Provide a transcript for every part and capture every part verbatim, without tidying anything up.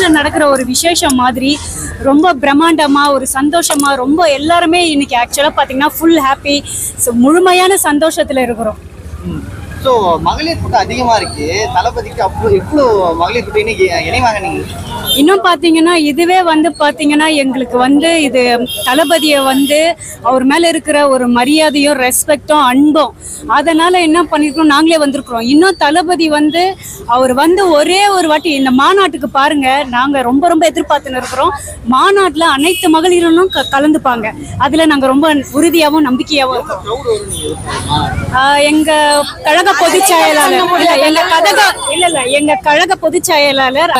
வருஷத்துல நடக்கிற ஒரு விசேஷம் மாதிரி ரொம்ப பிரம்மாண்டமா ஒரு சந்தோஷமா ரொம்ப எல்லாருமே இன்னைக்கு ஆக்சுவலா பாத்தீங்கன்னா ஃபுல் ஹாப்பி. ஸோ முழுமையான சந்தோஷத்துல இருக்கிறோம். ஸோ மகளிர் கூட்டம் அதிகமா இருக்கு. தளபதிக்கு அப்போ எவ்வளோ மகளிர் கூட்டம் இன்னைக்கு இணைவாங்க நீங்க? இன்னும் பார்த்தீங்கன்னா இதுவே வந்து பார்த்தீங்கன்னா எங்களுக்கு வந்து இது தளபதியை வந்து அவர் மேலே இருக்கிற ஒரு மரியாதையும் ரெஸ்பெக்டும் அன்பும் அதனால் என்ன பண்ணியிருக்கோம் நாங்களே வந்திருக்கிறோம். இன்னும் தளபதி வந்து அவர் வந்து ஒரே ஒரு வாட்டி இந்த மாநாட்டுக்கு பாருங்கள், நாங்கள் ரொம்ப ரொம்ப எதிர்பார்த்துன்னு இருக்கிறோம். மாநாட்டில் அனைத்து மகளிரும் க கலந்துப்பாங்க. அதில் நாங்கள் ரொம்ப உறுதியாகவும் நம்பிக்கையாகவும் இருக்கோம். எங்கள் கழக பொதுச் செயலாளர் இல்லை எங்கள் கழக இல்லை இல்லை எங்கள் கழக பொதுச் செயலாளர்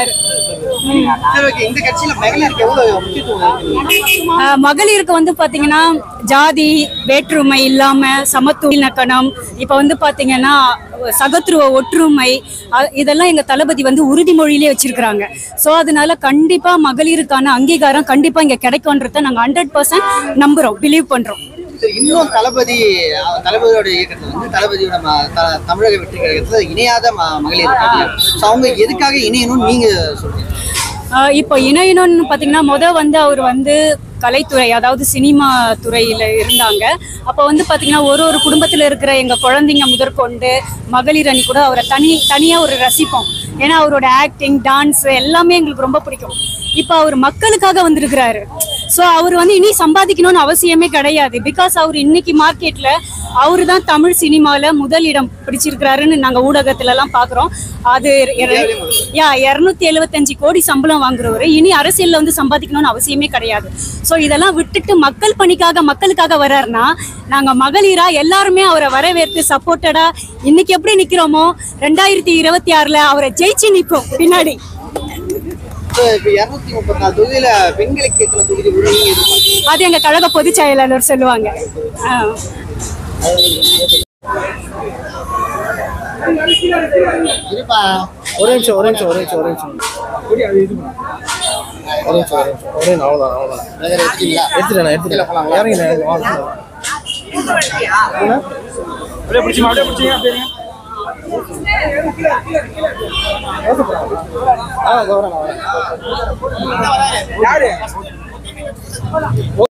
மகளிருக்கு வந்து பாத்தீங்கன்னா ஜாதி வேற்றுமை இல்லாம சமத்துவ இணக்கணம், இப்ப வந்து பாத்தீங்கன்னா சகத்துவ ஒற்றுமை, இதெல்லாம் எங்க தளபதி வந்து உறுதிமொழியிலே வச்சிருக்கிறாங்க. ஸோ அதனால கண்டிப்பா மகளிருக்கான அங்கீகாரம் கண்டிப்பா இங்க கிடைக்கும்ன்றத நாங்க ஹண்ட்ரட் பர்சன்ட் நம்புறோம், பிலீவ் பண்றோம். இன்னும் தளபதி தளபதியோட இயக்கத்தில் வந்து தளபதியோட தமிழக வெற்றி கழகத்தில் இணையாத மகளிர் அவங்க எதுக்காக இணையணும்னு நீங்க சொல்றீங்க? இப்போ இணையணும்னு பார்த்தீங்கன்னா முதல் வந்து அவர் வந்து கலைத்துறை அதாவது சினிமா துறையில் இருந்தாங்க. அப்போ வந்து பார்த்திங்கன்னா ஒரு ஒரு குடும்பத்தில் இருக்கிற எங்கள் குழந்தைங்க முதற்கொண்டு மகளிர் அணி கூட அவரை தனி தனியாக ஒரு ரசிப்போம். ஏன்னா அவரோட ஆக்டிங் டான்ஸ் எல்லாமே எங்களுக்கு ரொம்ப பிடிக்கும். இப்போ அவர் மக்களுக்காக வந்திருக்கிறாரு. ஸோ அவர் வந்து இனி சம்பாதிக்கணும்னு அவசியமே கிடையாது. பிகாஸ் அவர் இன்னைக்கு மார்க்கெட்டில் அவரு தான் தமிழ் சினிமாவில் முதல் இடம் பிடிச்சிருக்கிறாருன்னு நாங்கள் ஊடகத்துலலாம் பார்க்குறோம். அது யா இரநூத்தி எழுபத்தஞ்சு கோடி சம்பளம் வாங்குறவர் இனி அரசியலில் வந்து சம்பாதிக்கணும்னு அவசியமே கிடையாது. ஸோ இதெல்லாம் விட்டுட்டு மக்கள் பணிக்காக மக்களுக்காக வர்றாருன்னா நாங்கள் மகளிரா எல்லாருமே அவரை வரவேற்று சப்போர்ட்டடா இன்னைக்கு எப்படி நிற்கிறோமோ ரெண்டாயிரத்தி இருபத்தி ஆறில் அவரை ஜெயிச்சு நிற்போம் பின்னாடி. அது எங்க கழக பொதுச் செயலாளர் சொல்லுவாங்க. ஒரே நிமிஷம் ஒரே நிமிஷம் ஒரே நிமிஷம் ஒரே நிமிஷம் ஒரே நிமிஷம் ஒரே அவ்வளோதான் அவ்வளோதான் எடுத்துட்டேன் எடுத்துட்டேன் இறங்கினேன். அப்படியே பிடிச்சி அப்படியே பிடிச்சிங்க அப்படியே ஆ கௌரவம் யாரு